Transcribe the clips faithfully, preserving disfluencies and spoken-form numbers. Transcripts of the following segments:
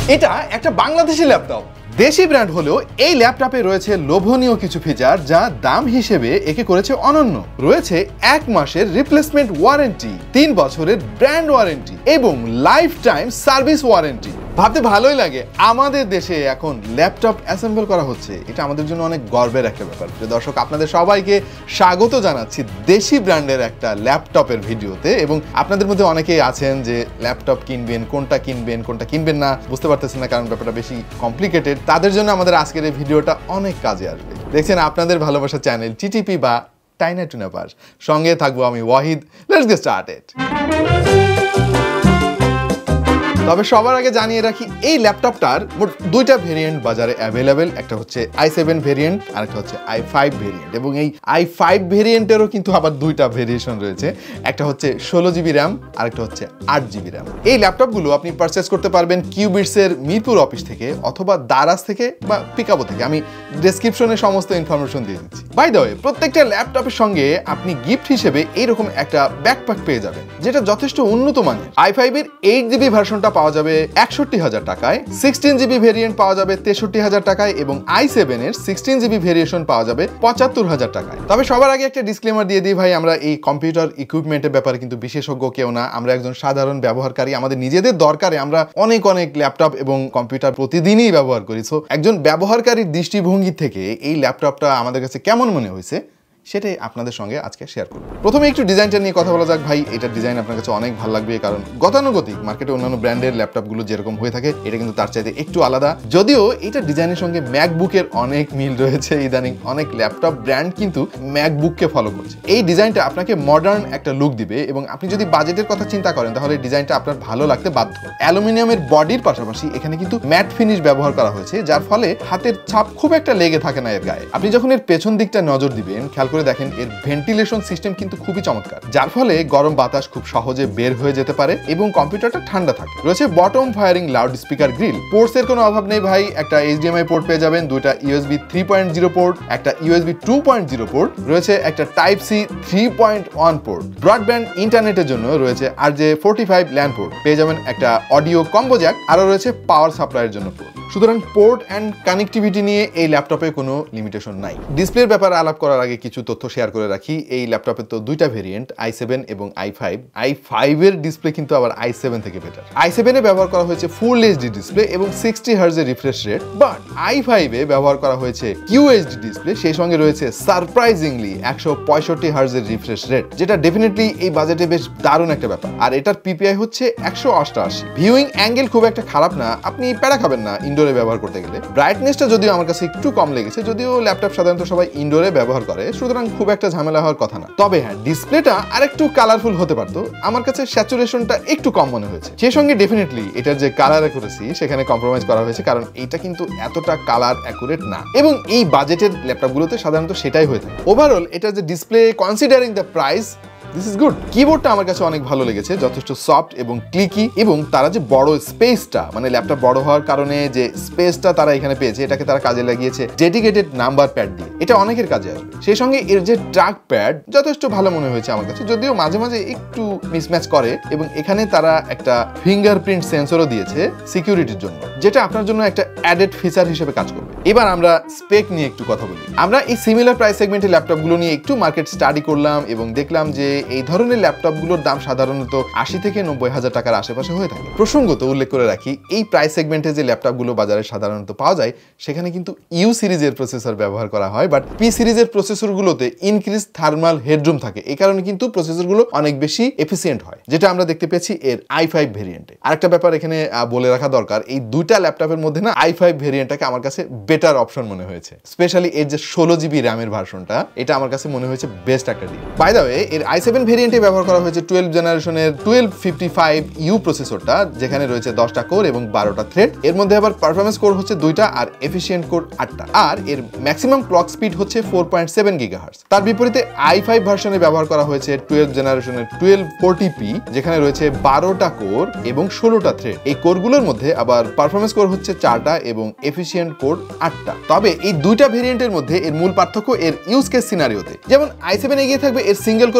এটা একটা বাংলাদেশি ল্যাপটপ, দেশি ব্র্যান্ড হলেও এই ল্যাপটপে রয়েছে লোভনীয় কিছু ফিচার যা দাম হিসেবে একে করেছে অনন্য। রয়েছে এক মাসের রিপ্লেসমেন্ট ওয়ারেন্টি, তিন বছরের ব্র্যান্ড ওয়ারেন্টি এবং লাইফ টাইম সার্ভিস ওয়ারেন্টি। ভাবতে ভালোই লাগে আমাদের দেশে এখন ল্যাপটপ অ্যাসেম্বল করা হচ্ছে, এটা আমাদের জন্য অনেক গর্বের একটা ব্যাপার। দর্শক, আপনাদের সবাইকে স্বাগত জানাচ্ছি দেশি ব্র্যান্ডের একটা ল্যাপটপের ভিডিওতে। এবং আপনাদের মধ্যে অনেকেই আছেন যে ল্যাপটপ কিনবেন, কোনটা কিনবেন কোনটা কিনবেন না বুঝতে পারতেছেন না, কারণ ব্যাপারটা বেশি কমপ্লিকেটেড। তাদের জন্য আমাদের আজকের এই ভিডিওটা অনেক কাজে আসবে। দেখছেন আপনাদের ভালোবাসা চ্যানেল টিটিপি বা টাইনা টুনা পাস, সঙ্গে থাকবো আমি ওয়াহিদ। Let's get started. তবে সবার আগে জানিয়ে রাখি, এই ল্যাপটপটার মোট দুইটা ভেরিয়েন্ট বাজারে অ্যাভেলেবেল। একটা হচ্ছে আই সেভেন ভেরিয়েন্ট আর একটা হচ্ছে আই ফাইভ ভেরিয়েন্ট। এবং এই আই ফাইভ ভেরিয়েন্টেরও কিন্তু আবার দুইটা ভেরিয়েশন রয়েছে, একটা হচ্ছে ষোলো জিবি র্যাম আর একটা হচ্ছে আট জিবি র্যাম। এই ল্যাপটপগুলো আপনি পারচেস করতে পারবেন কিউবিটসের মিরপুর অফিস থেকে অথবা দারাজ থেকে বা পিকাবো থেকে। আমি ডেসক্রিপশনে সমস্ত ইনফরমেশন দিয়ে দিচ্ছি। বাই দ্য ওয়ে, প্রত্যেকটা ল্যাপটপের সঙ্গে আপনি গিফট হিসেবে এইরকম একটা ব্যাকপ্যাক পেয়ে যাবেন, যেটা যথেষ্ট উন্নত মানের। আই ফাইভ এর এইট জিবি ভার্সনটা পাওয়া যাবে একষট্টি হাজার টাকায়, সিক্সটিন জিবি ভেরিয়েন্ট পাওয়া যাবে তেষট্টি হাজার টাকায় এবং আই সেভেন এর সিক্সটিন জিবি ভেরিয়েশন পাওয়া যাবে পঁচাত্তর হাজার টাকায়। তবে সবার আগে একটা ডিসক্লেমার দিয়ে দিই ভাই, আমরা এই কম্পিউটার ইকুইপমেন্টের ব্যাপারে কিন্তু বিশেষজ্ঞ কেউ না, আমরা একজন সাধারণ ব্যবহারকারী। আমাদের নিজেদের দরকারে আমরা অনেক অনেক ল্যাপটপ এবং কম্পিউটার প্রতিদিনই ব্যবহার করি। সো একজন ব্যবহারকারীর দৃষ্টিভঙ্গি থেকে এই ল্যাপটপটা আমাদের কাছে কেমন মনে হয়েছে সেটাই আপনাদের সঙ্গে আজকে শেয়ার করব। প্রথমে একটু ডিজাইনটা নিয়ে কথা বলা যাক ভাই। এটার ডিজাইন আপনার কাছে অনেক ভালো লাগবে, কারণ গতানুগতিক মার্কেটে অন্যান্য ব্র্যান্ডের ল্যাপটপগুলো যেরকম হয়ে থাকে এটা কিন্তু তার চাইতে একটু আলাদা। যদিও এটা ডিজাইনের সঙ্গে ম্যাকবুকের অনেক মিল রয়েছে, ইদানিং অনেক ল্যাপটপ ব্র্যান্ড কিন্তু ম্যাকবুককে ফলো করছে। এই ডিজাইনটা আপনাকে মডার্ন একটা লুক দিবে এবং আপনি যদি বাজেটের কথা চিন্তা করেন তাহলে ডিজাইনটা আপনার ভালো লাগতে বাধ্য। অ্যালুমিনিয়ামের বডির পাশাপাশি এখানে কিন্তু ম্যাট ফিনিশ ব্যবহার করা হয়েছে, যার ফলে হাতের ছাপ খুব একটা লেগে থাকে না এর গায়ে। আপনি যখন এর পেছন দিকটা নজর দিবেন, খেয়াল করে দেখেন এর ভেন্টিলেশন সিস্টেম কিন্তু খুবই চমৎকার, যার ফলে গরম বাতাস খুব সহজে বের হয়ে যেতে পারে এবং কম্পিউটারটা ঠান্ডা থাকে। রয়েছে bottom firing loud speaker grill. Ports এর কোনো অভাব নেই ভাই, একটা এইচডিএমআই পোর্ট পেয়ে যাবেন, দুইটা USB three point zero port, একটা USB two point zero port, রয়েছে একটা type C three point one port. Broadband ইন্টারনেটের জন্য রয়েছে R J forty five land port, পেয়ে যাবেন একটা অডিও কম্বো জ্যাক, আরও রয়েছে পাওয়ার সাপ্লাইয়ের জন্য পোর্ট। সুতরাং পোর্ট অ্যান্ড কানেক্টিভিটি নিয়ে এই ল্যাপটপে কোনো লিমিটেশন নাই। ডিসপ্লের ব্যাপারে আলাপ করার আগে কিছু তথ্য শেয়ার করে রাখি। এই ল্যাপটপের তো দুইটা ভেরিয়েন্ট, আই সেভেন এবং আই ফাইভ। আই ফাইভ এর ডিসপ্লে কিন্তু আবার আই সেভেন থেকে বেটার। আই সেভেন এ ব্যবহার করা হয়েছে ফুল এইচডি ডিসপ্লে এবং সিক্সটি হার্জের refresh rate, but i five এ ব্যবহার করা হয়েছে কিউএইচডি ডিসপ্লে, সেই সঙ্গে রয়েছে সারপ্রাইজিংলি একশো পঁয়ষট্টি হার্জের রিফ্রেশ রেট, যেটা ডেফিনেটলি এই বাজেটে বেশ দারুণ একটা ব্যাপার। আর এটার পিপিআই হচ্ছে একশো অষ্টআশি। ভিউইং অ্যাঙ্গেল খুব একটা খারাপ না, আপনি প্যারা খাবেন না ইনডোরে ব্যবহার করতে গেলে। ব্রাইটনেসটা যদিও আমার কাছে একটু কম লেগেছে, যদিও ল্যাপটপ সাধারণত সবাই ইনডোরে ব্যবহার করে, সুতরাং খুব একটা ঝামেলা হওয়ার কথা না। তবে হ্যাঁ, ডিসপ্লেটা আরেকটু কালারফুল হতে পারতো, আমার কাছে স্যাচুরেশনটা একটু কম মনে হয়েছে। সেই সঙ্গে ডেফিনেটলি এটার যে কালার অ্যাকুরেসি সেখানে কম্প্রোমাইজ করা হয়েছে, কারণ এটা কিন্তু এতটা কালার অ্যাকুরেট না এবং এই বাজেটের ল্যাপটপগুলোতে সাধারণত সেটাই হয়ে থাকে। ওভারঅল এটার যে display, considering the price, this is good. কিবোর্ডটা আমার কাছে অনেক ভালো লেগেছে, যথেষ্ট সফট এবং ক্লিকি, এবং তারা যে বড় স্পেসটা, মানে ল্যাপটপ বড় হওয়ার কারণে যে স্পেসটা তারা এখানে পেয়েছে, এটাকে তারা কাজে লাগিয়েছে ডেডিকেটেড নাম্বার প্যাড দিয়ে। এটা অনেকের কাজে আসবে। সেই সঙ্গে এর যে ট্র্যাক প্যাড যথেষ্ট ভালো মনে হয়েছে আমার কাছে, যদিও মাঝে মাঝে একটু মিসম্যাচ করে, এবং এখানে তারা একটা ফিঙ্গারপ্রিন্ট সেন্সরও দিয়েছে সিকিউরিটির জন্য, যেটা আপনার জন্য একটা অ্যাডেড ফিচার হিসেবে কাজ করবে। এবার আমরা স্পেক নিয়ে একটু কথা বলি। আমরা এই সিমিলার প্রাইস সেগমেন্টের ল্যাপটপগুলো নিয়ে একটু মার্কেট স্টাডি করলাম এবং দেখলাম যে এই ধরনের ল্যাপটপগুলোর দাম সাধারণত আশি থেকে নব্বই হাজার টাকার আশেপাশে হয়ে থাকে। প্রসঙ্গত উল্লেখ করে রাখি, এই প্রাইস সেগমেন্টে যে ল্যাপটপগুলো বাজারে সাধারণত পাওয়া যায় সেখানে কিন্তু ইউ সিরিজের প্রসেসর ব্যবহার করা হয়, বাট পি সিরিজের প্রসেসরগুলোতে ইনক্রিজ থার্মাল হেডরুম থাকে। এই কারণে কিন্তু প্রসেসরগুলো অনেক বেশি এফিসিয়েন্ট হয়, যেটা আমরা দেখতে পেয়েছি এর আই ফাইভ ভেরিয়েন্টে। আরেকটা ব্যাপার এখানে বলে রাখা দরকার, এই দুইটা ল্যাপটপের মধ্যে না আই ফাইভ ভেরিয়েন্টটাকে আমার কাছে বেটার অপশন মনে হয়েছে। স্পেশালি এর যে ষোলো জিবি র্যামের ভার্সনটা, এটা আমার কাছে মনে হয়েছে বেস্ট একটা ডিল। বাই দ্য ওয়ে, এর আই সেভেন ভেরিয়েন্টে ব্যবহার করা হয়েছে টুয়েলভ জেনারেশনের টুয়েলভ ফিফটি ফাইভ ইউ প্রসেসরটা, যেখানে রয়েছে দশটা কোর এবং বারোটা থ্রেড। এর মধ্যে আবার পারফরমেন্স কোর হচ্ছে দুইটা আর এফিসিয়েন্ট কোর আটটা, আর এর ম্যাক্সিমাম ক্লক স্পিড হচ্ছে ফোর পয়েন্ট সেভেন গিগাহার্টজ। তার বিপরীতে আই ফাইভ ভার্সনে ব্যবহার করা হয়েছে টুয়েলভ জেনারেশনের টুয়েলভ ফোরটিপি, যেখানে রয়েছে বারোটা কোর এবং ষোলোটা থ্রেড। এই কোরগুলোর মধ্যে আবার পারফরমেন্স কোর হচ্ছে চারটা এবং এফিসিয়েন্ট কোর আটটা। তবে এই দুইটা ভেরিয়েন্টের মধ্যে এর মূল পার্থক্য এর ইউজ কেস সিনারিওতে। যেমন আই সেভেন এগিয়ে থাকবে এর সিঙ্গেল কোর পারফরমেন্স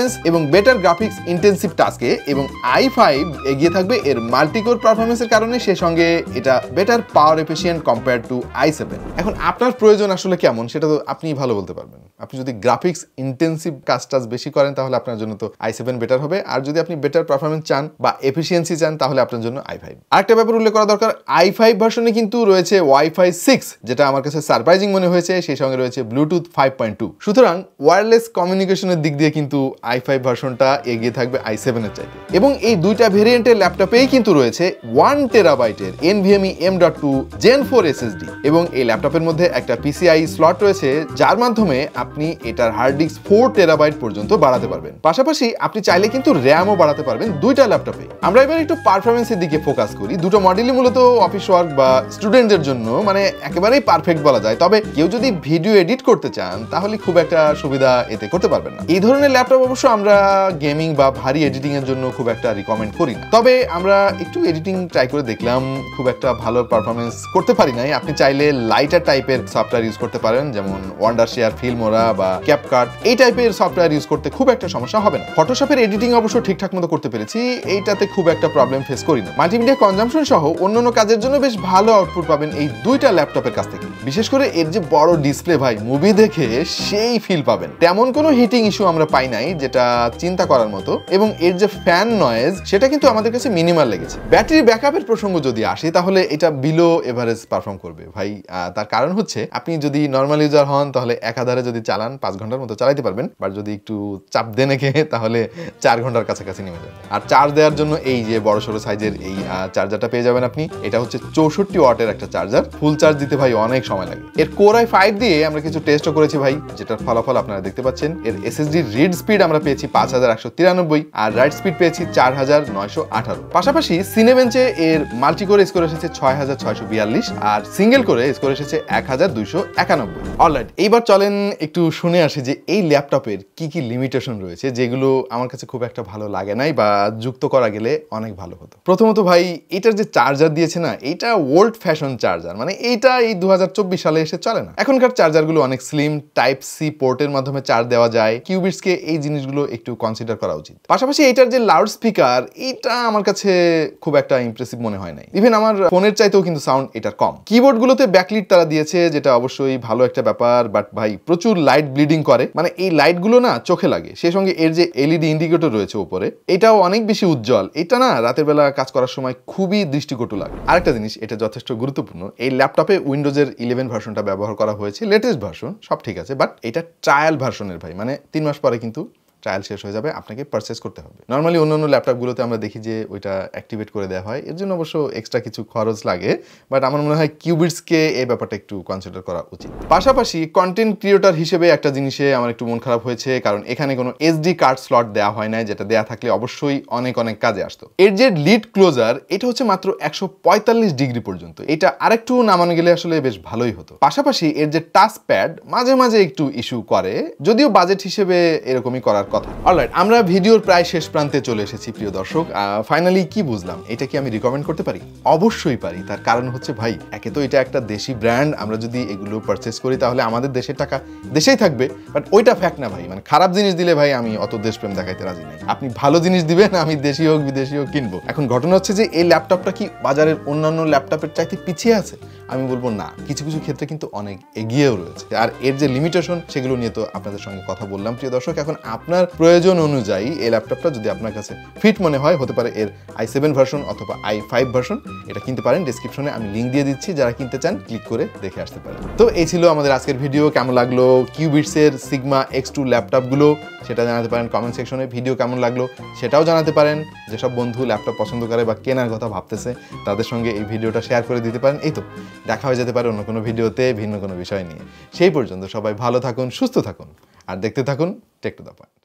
পারফরমেন্স এবং বেটার গ্রাফিক্স ইন্টেন্সিভ টাস্কে, এবং আই ফাইভ এগিয়ে থাকবে এর মাল্টিকোর পারফরমেন্সের কারণে, সেই সঙ্গে এটা better power efficient compare to i seven. এখন আপনার প্রয়োজন আসলে কেমন সেটা তো আপনি ভালো বলতে পারবেন। আপনি যদি গ্রাফিক্স ইন্টেন্সিভ কাজ টাজ বেশি করেন তাহলে আপনার জন্য তো আই সেভেন বেটার হবে, আর যদি আপনি বেটার পারফরমেন্স চান বা এফিসিয়েন্সি চান তাহলে আপনার জন্য আই ফাইভ। আরেকটা ব্যাপার উল্লেখ করা দরকার, আই ফাইভ ভার্সনে কিন্তু রয়েছে ওয়াইফাই সিক্স, যেটা আমার কাছে সারপ্রাইজিং মনে হয়েছে, সেই সঙ্গে রয়েছে ব্লুটুথ ফাইভ পয়েন্ট টু। সুতরাং ওয়্যারলেস কমিউনিকেশনের দিক দিয়ে কিন্তু আই ফাইভ ভার্সনটা এগিয়ে থাকবে আই সেভেন এর চাইতে। এবং এই দুইটা ভেরিয়েন্টের ল্যাপটপেই কিন্তু রয়েছে ওয়ান টেরাবাইটের NVMe M dot two gen four SSD, এবং এই ল্যাপটপের মধ্যে একটা পিসিআই স্লট রয়েছে যার মাধ্যমে আপনি এটার হার্ড ডিস্ক ফোর টেরাবাইট পর্যন্ত বাড়াতে পারবেন। পাশাপাশি আপনি চাইলে কিন্তু র্যামও বাড়াতে পারবেন দুইটা ল্যাপটপে। আমরা এবার একটু পারফরমেন্সের দিকে ফোকাস করি। দুটো মডেলই মূলত অফিস ওয়ার্ক বা স্টুডেন্টদের জন্য মানে একেবারেই পারফেক্ট বলা যায়, তবে কেউ যদি ভিডিও এডিট করতে চান তাহলে খুব একটা সুবিধা এতে করতে পারবেন না। এই ধরনের ল্যাপটপ অবশ্য আমরা গেমিং বা ভারী এডিটিং এর জন্য খুব একটা রিকমেন্ড করি না, তবে আমরা একটু এডিটিং ট্রাই করে দেখলাম, খুব একটা ভালো পারফরমেন্স করতে পারি নাই। আপনি চাইলে লাইটার টাইপের সফটওয়্যার ইউজ করতে পারেন, যেমন ওয়ান্ডারশেয়ার, ফিল্মোরা বা ক্যাপকাট, এই টাইপের সফটওয়্যার ইউজ করতে খুব একটা সমস্যা হবে না। ফটোশপের এডিটিং অবশ্য ঠিকঠাক মতো করতে পেরেছি, এইটাতে খুব একটা প্রবলেম ফেস করি না। মাল্টিমিডিয়া কনজাম্পশন সহ অন্যান্য কাজের জন্য বেশ ভালো আউটপুট পাবেন এই দুইটা ল্যাপটপের কাছ থেকে। বিশেষ করে এর যে বড় ডিসপ্লে ভাই, মুভি দেখে সেই ফিল পাবেন। তেমন কোনো হিটিং ইস্যু আমরা পাই নাই যেটা চিন্তা করার মতো, এবং এর যে ফ্যান নয়েজ সেটা কিন্তু আমাদের কাছে মিনিমাল লেগেছে। ব্যাটারি ব্যাকআপের প্রসঙ্গ যদি আসে তাহলে এটা বিলো এভারেজ পারফর্ম করবে ভাই। তার কারণ হচ্ছে আপনি যদি নর্মাল ইউজার হন তাহলে একাধারে যদি চালান পাঁচ ঘন্টার মতো চালাইতে পারবেন, বাট যদি একটু চাপ দেন একে তাহলে চার ঘন্টার কাছাকাছি নেমে যাবে। আর চার্জ দেওয়ার জন্য এই যে বড় সড়ো সাইজের এই চার্জারটা পেয়ে যাবেন আপনি। এটা হচ্ছে চৌষট্টি ওয়াটের একটা চার্জার, ফুল চার্জ দিতে ভাই অনেক সময় লাগে। এর কোর আই ফাইভ দিয়ে আমরা কিছু টেস্টও করেছি ভাই, যেটার ফলাফল আপনারা দেখতে পাচ্ছেন। এর এসএসডি রিড স্পিড আমরা পেয়েছি পাঁচ হাজার একশো তিরানব্বই, আর রাইট স্পিড পেয়েছি চার হাজার নয়শো আঠারো। পাশাপাশি সিনেবেঞ্চে এর মাল্টিকোর স্কোর এসেছে ছয় হাজার ছয়শো বিয়াল্লিশ, আর সিঙ্গেল করে স্কোর এসেছে এক হাজার দুইশো একানব্বই। অলরাইট, এইবার চলেন একটু শুনে আসি যে এই ল্যাপটপের কি কি লিমিটেশন রয়েছে, যেগুলো আমার কাছে খুব একটা ভালো লাগে নাই বা যুক্ত করা গেলে অনেক ভালো হতো। প্রথমত ভাই, এটার যে চার্জার দিয়েছে না, এটা ওল্ড ফ্যাশন চার্জার, মানে এইটা এই দু হাজার চব্বিশ সালে এসে চলে না। এখনকার চার্জারগুলো অনেক স্লিম, টাইপ সি পোর্টের মাধ্যমে চার্জ দেওয়া যায়। কিউবিটসকে এই জিনিসগুলো একটু কনসিডার করা উচিত। পাশাপাশি এটার যে লাউড স্পিকার, এটা আমার কাছে খুব একটা ইমপ্রেসিভ মনে হয় নাই। ইভেন আমার ফোনের চাইতেও কিন্তু সাউন্ড এটার কম। কিবোর্ডগুলোতে ব্যাকলিট তারা দিয়েছে, যেটা অবশ্যই ভালো একটা ব্যাপার, বাট ভাই প্রচুর লাইট ব্লিডিং করে, মানে এই লাইটগুলো না চোখে লাগে। সেই সঙ্গে এর যে এলইডি ইন্ডিকেটর রয়েছে উপরে, এটাও অনেক বেশি উজ্জ্বল। এটা না রাতের বেলা কাজ করার সময় খুবই দৃষ্টিকটু লাগে। আরেকটা জিনিস, এটা যথেষ্ট গুরুত্বপূর্ণ, এই ল্যাপটপে উইন্ডোজের ইলেভেন ভার্সনটা ব্যবহার করা হয়েছে, লেটেস্ট ভার্সন, সব ঠিক আছে, বাট এটা ট্রায়াল ভার্সনের ভাই, মানে তিন মাস পরে কিন্তু ট্রায়াল শেষ হয়ে যাবে, আপনাকে পারচেস করতে হবে। নর্মালি অন্যান্য ল্যাপটপগুলোতে আমরা দেখি যে ওইটা অ্যাক্টিভেট করে দেওয়া হয়, এর জন্য অবশ্য এক্সট্রা কিছু খরচ লাগে, বাট আমার মনে হয় কিউবিটসকে এই ব্যাপারটা একটু কনসিডার করা উচিত। পাশাপাশি কন্টেন্ট ক্রিয়েটর হিসেবে একটা জিনিসে আমার একটু মন খারাপ হয়েছে, কারণ এখানে কোনো এসডি কার্ড স্লট দেওয়া হয় না, যেটা দেওয়া থাকলে অবশ্যই অনেক অনেক কাজে আসতো। এর যে লিড ক্লোজার, এটা হচ্ছে মাত্র একশো পঁয়তাল্লিশ ডিগ্রি পর্যন্ত, এটা আরেকটু নামানো গেলে আসলে বেশ ভালোই হতো। পাশাপাশি এর যে টাচ প্যাড মাঝে মাঝে একটু ইস্যু করে, যদিও বাজেট হিসেবে এরকমই করার কথা। অলরাইট, আমরা ভিডিওর প্রায় শেষ প্রান্তে চলে এসেছি প্রিয় দর্শক। ফাইনালি কি বুঝলাম, এটা কি আমি রিকমেন্ড করতে পারি? অবশ্যই পারি। তার কারণ হচ্ছে ভাই, একে তো এটা একটা দেশি ব্র্যান্ড, আমরা যদি এগুলো পারচেস করি তাহলে আমাদের দেশের টাকা দেশেই থাকবে, বাট ওইটা ফ্যাক্ট না ভাই। মানে খারাপ জিনিস দিলে ভাই আমি অত দেশপ্রেম দেখাইতে রাজি নাই। আপনি ভালো জিনিস দিবেন, আমি দেশি হোক বিদেশি হোক কিনবো। এখন ঘটনা হচ্ছে যে এই ল্যাপটপটা কি বাজারের অন্যান্য ল্যাপটপের চাইতে পিছিয়ে আছে? আমি বলবো না, কিছু কিছু ক্ষেত্রে কিন্তু অনেক এগিয়েও রয়েছে। আর এর যে লিমিটেশন, সেগুলো নিয়ে তো আপনাদের সঙ্গে কথা বললাম প্রিয় দর্শক। এখন আপনার প্রয়োজন অনুযায়ী এই ল্যাপটপটা যদি আপনার কাছে ফিট মনে হয়, হতে পারে এর আই সেভেন ভার্সন অথবা আই ফাইভ ভার্সন, এটা কিনতে পারেন। ডেসক্রিপশনে আমি লিঙ্ক দিয়ে দিচ্ছি, যারা কিনতে চান ক্লিক করে দেখে আসতে পারেন। তো এই ছিল আমাদের আজকের ভিডিও। কেমন লাগলো কিউবিটসের সিগমা এক্স টু ল্যাপটপগুলো, সেটা জানাতে পারেন কমেন্ট সেকশনে। ভিডিও কেমন লাগলো সেটাও জানাতে পারেন। যেসব বন্ধু ল্যাপটপ পছন্দ করে বা কেনার কথা ভাবতেছে, তাদের সঙ্গে এই ভিডিওটা শেয়ার করে দিতে পারেন। এই তো দেখা হয়ে যেতে পারে অন্য কোনো ভিডিওতে ভিন্ন কোনো বিষয় নিয়ে। সেই পর্যন্ত সবাই ভালো থাকুন, সুস্থ থাকুন, আর দেখতে থাকুন টেক টু দ্য পয়েন্ট।